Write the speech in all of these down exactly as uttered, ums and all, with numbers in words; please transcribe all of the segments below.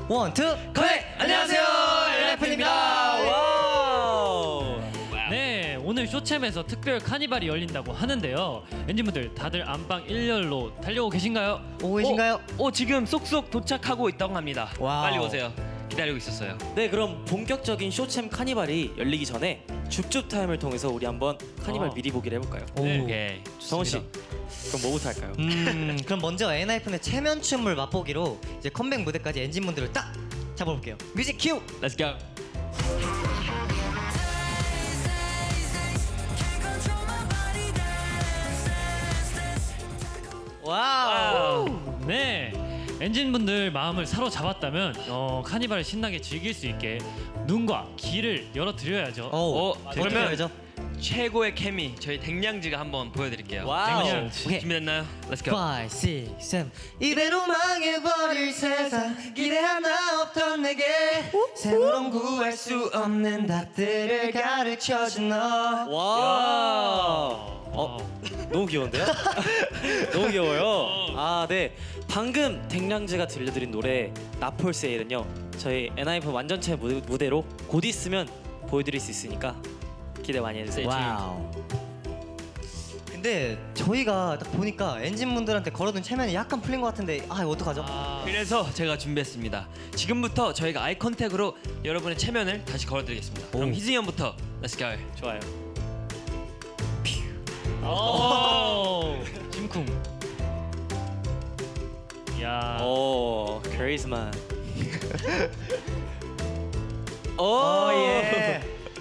원, 투, 컴백! 안녕하세요, 엔하이픈입니다. 와우. 네, 오늘 쇼챔에서 특별 카니발이 열린다고 하는데요. 엔진분들 다들 안방 일 열로 달려오고 계신가요? 오고 계신가요? 오, 지금 쏙쏙 도착하고 있다고 합니다. 와우. 빨리 오세요. 기다리고 있었어요. 네, 그럼 본격적인 쇼챔 카니발이 열리기 전에 줍줍 타임을 통해서 우리 한번 카니발 어. 미리 보기를 해볼까요? 네. 오케이. 성훈 씨, 그럼 뭐부터 할까요? 음, 그럼 먼저 엔하이픈의 체면춤을 맛보기로 이제 컴백 무대까지 엔진분들을 딱 잡아볼게요. 뮤직 큐! Let's go. 와우! 네, 엔진분들 마음을 사로잡았다면 어, 카니발을 신나게 즐길 수 있게 눈과 귀를 열어드려야죠. 오, 어, 그러면 그러면 최고의 케미 저희 댕냥즈가 한번 보여드릴게요. 와우. 댕냥. 오케이. 준비됐나요? Let's go. 오, 육, 칠 이대로 망해버릴 세상 기대 하나 없던 내게 새로운 구할 수 없는 답들을 가르쳐준 너. 와. 어, 너무 귀여운데요? 너무 귀여워요. 아, 네. 방금 댕냥즈가 들려드린 노래 나폴세일은요, 저희 엔하이픈 완전체 무대, 무대로 곧 있으면 보여드릴 수 있으니까 기대 많이 해주세요. 와우. 근데 저희가 딱 보니까 엔진분들한테 걸어둔 체면이 약간 풀린 것 같은데 아 이거 어떡하죠? 아, 그래서 제가 준비했습니다. 지금부터 저희가 아이 컨택으로 여러분의 체면을 다시 걸어드리겠습니다. 그럼 오. 희승이 형부터 Let's go. 좋아요. 오, 심쿵. 야, 오, 카리스마. 오, 오, 예.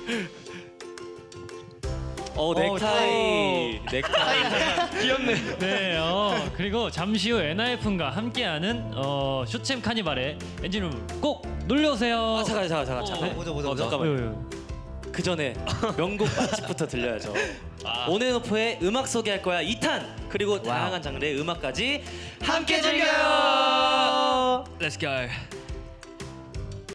오, 넥타이. 넥타이. 귀엽네. 네, 어, 그리고 잠시 후 엔하이픈과 함께하는 어, 쇼챔 카니발에 엔진룸 꼭 놀러오세요. 아, 잠깐, 잠깐, 잠깐, 잠깐. 어, 보자, 보자, 어, 보자. 잠깐만. 그 전에 명곡 맛집부터 들려야죠. 아. 온앤오프의 음악 소개할 거야 이 탄, 그리고 다양한 장르의 음악까지 함께 즐겨요. Let's go.